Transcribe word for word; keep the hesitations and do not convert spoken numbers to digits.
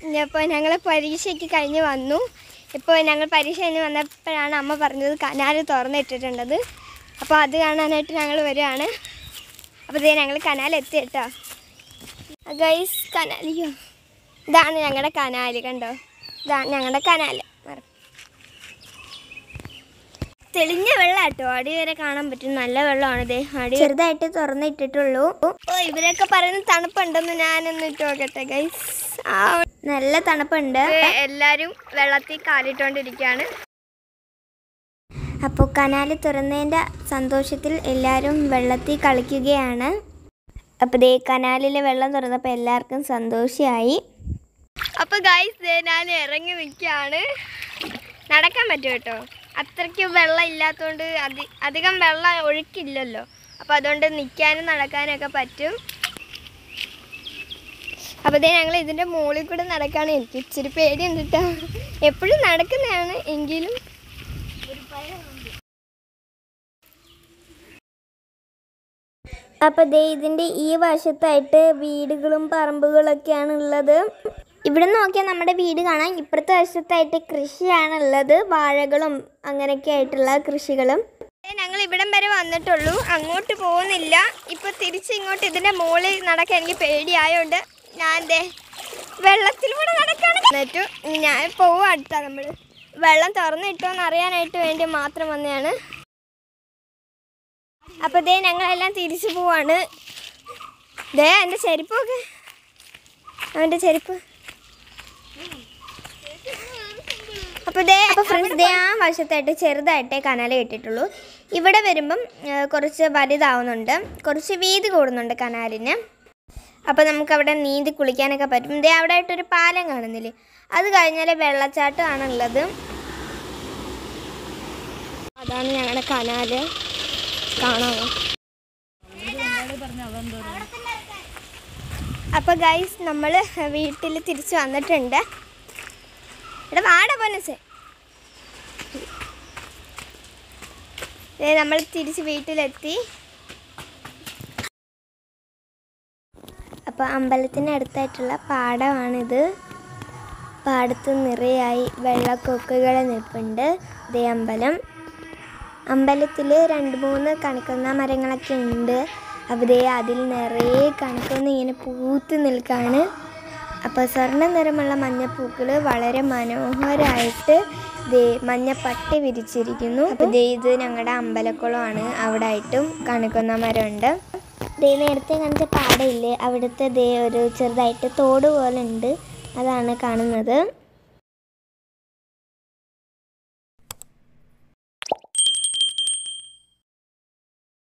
ഇപ്പോൾ ഞങ്ങൾ പരീക്ഷയ്ക്ക് കഴിഞ്ഞ് വന്നു. ഇപ്പോൾ ഞങ്ങൾ പരീക്ഷ കഴിഞ്ഞ് വന്നപ്പോഴാണ് അമ്മ പറഞ്ഞത് കനാൽ തുറന്നിട്ടിട്ടുണ്ടത്. അപ്പോൾ അത് കാണാനായിട്ട് ഞങ്ങൾ വരികയാണ്. അപ്പോൾ ഇതേ ഞങ്ങൾ കനാലെത്തി കേട്ടോ ഗൈസ്. കനാലിയോ ഇതാണ് ഞങ്ങളുടെ കനാൽ, കണ്ടോ? ഇതാണ് ഞങ്ങളുടെ കനാൽ. തെളിഞ്ഞ വെള്ളം കേട്ടോ, അടി വരെ കാണാൻ പറ്റും. നല്ല വെള്ളമാണ്. ഇതേ അടി ചെറുതായിട്ട് തുറന്നിട്ടിട്ടുള്ളൂ. ഓ ഇവരൊക്കെ പറയുന്ന തണുപ്പുണ്ടെന്ന് ഞാനൊന്ന് ഇട്ട് നോക്കട്ടെ ഗൈസ്. ആ നല്ല തണുപ്പുണ്ട്. എല്ലാവരും വെള്ളത്തിൽ കാലിട്ടുകൊണ്ടിരിക്കുകയാണ്. അപ്പോൾ കനാൽ തുറന്നതിൻ്റെ സന്തോഷത്തിൽ എല്ലാവരും വെള്ളത്തിൽ കളിക്കുകയാണ്. അപ്പോൾ ദേ കനാലിലെ വെള്ളം തുറന്നപ്പോൾ എല്ലാവർക്കും സന്തോഷമായി. അപ്പോൾ ഗൈസ് ഞാൻ ഇറങ്ങി നിൽക്കുകയാണ്. നടക്കാൻ പറ്റും കേട്ടോ, അത്രയ്ക്ക് വെള്ളം ഇല്ലാത്തതുകൊണ്ട് അധി അധികം വെള്ളം ഒഴുക്കില്ലല്ലോ. അപ്പോൾ അതുകൊണ്ട് നിൽക്കാനും നടക്കാനും ഒക്കെ പറ്റും. അപ്പോൾ ദേ ഞങ്ങൾ ഇതിൻ്റെ മുകളിൽ കൂടെ നടക്കുകയാണ്. എനിക്ക് ഇച്ചിരി പേടിയുണ്ട് കേട്ടോ, എപ്പോഴും നടക്കുന്നതാണ് എങ്കിലും. അപ്പോൾ ദേ ഇതിൻ്റെ ഈ വശത്തായിട്ട് വീടുകളും പറമ്പുകളൊക്കെയാണ് ഉള്ളത്. ഇവിടെ നോക്കിയാൽ നമ്മുടെ വീട് കാണാം. ഇപ്പുറത്തെ വശത്തായിട്ട് കൃഷിയാണുള്ളത്, വാഴകളും അങ്ങനെയൊക്കെ ആയിട്ടുള്ള കൃഷികളും. ഞങ്ങൾ ഇവിടം വരെ വന്നിട്ടുള്ളൂ, അങ്ങോട്ട് പോകുന്നില്ല. ഇപ്പോൾ തിരിച്ച് ഇങ്ങോട്ട് ഇതിൻ്റെ മുകളിൽ നടക്കാൻ എനിക്ക് പേടിയായതുകൊണ്ട് ഞാൻ ദേ വെള്ളത്തിലൂടെ നടക്കുകയാണ്. എന്നിട്ട് ഞാൻ പോവും. അടുത്ത നമ്മൾ വെള്ളം തുറന്നിട്ടോന്ന് അറിയാനായിട്ട് വേണ്ടി മാത്രം വന്നതാണ്. അപ്പോൾ ദേ ഞങ്ങളെല്ലാം തിരിച്ചു പോവാണ്. ദേ എൻ്റെ ചെരുപ്പൊക്കെ, അവൻ്റെ ചെരുപ്പ്. അപ്പോൾ ദേ അപ്പോൾ ഫ്രണ്ട്സ് ദേ ആ വശത്തായിട്ട് ചെറുതായിട്ടേ കനാൽ കെട്ടിയിട്ടുള്ളൂ. ഇവിടെ വരുമ്പം കുറച്ച് വലുതാവുന്നുണ്ട്, കുറച്ച് വീതി കൂടുന്നുണ്ട് കനാലിന്. അപ്പോൾ നമുക്കവിടെ നീന്തി കുളിക്കാനൊക്കെ പറ്റും. ദേ അവിടെ ആയിട്ടൊരു പാലം കാണുന്നില്ലേ, അത് കഴിഞ്ഞാൽ വെള്ളച്ചാട്ടമാണുള്ളത്. അതാണ് ഞങ്ങളുടെ കനാൽ, കാണാമോ? അപ്പോൾ ഗൈസ് നമ്മൾ വീട്ടിൽ തിരിച്ച് വന്നിട്ടുണ്ട്. ഇവിടെ വാട പോനസേ നമ്മൾ തിരിച്ച് വീട്ടിലെത്തി. അപ്പോൾ അമ്പലത്തിനടുത്തായിട്ടുള്ള പാടമാണിത്. പാടത്ത് നിറയായി വെള്ളക്കൊക്കുകൾ നിൽപ്പുണ്ട്. ഇതേ അമ്പലം. അമ്പലത്തിൽ രണ്ട് മൂന്ന് കണിക്കൊന്ന മരങ്ങളൊക്കെ ഉണ്ട്. അവിടെ അതിൽ നിറയെ കണിക്കൊന്ന ഇങ്ങനെ പൂത്ത് നിൽക്കുകയാണ്. അപ്പോൾ സ്വർണ്ണ നിറമുള്ള മഞ്ഞപ്പൂക്കൾ വളരെ മനോഹരമായിട്ട് ദേ മഞ്ഞപ്പട്ടി വിരിച്ചിരിക്കുന്നു. അപ്പോൾ ദേ ഇത് ഞങ്ങളുടെ അമ്പലക്കുളമാണ്. അവിടെ ആയിട്ടും കണിക്കൊന്ന മരമുണ്ട്. ദേ നേരത്തെ കാണിച്ച പാടയില്ലേ, അവിടുത്തെ ദേ ഒരു ചെറുതായിട്ട് തോട് പോലെ ഉണ്ട്, അതാണ് കാണുന്നത്.